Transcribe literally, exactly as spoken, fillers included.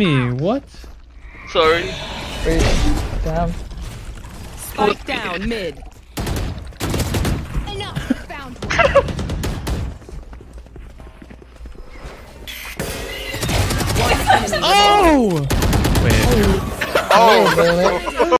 me. What? Sorry. Wait, damn. Spike down mid. Enough. Found one. One enemy. Oh! Wait. Oh, damn it.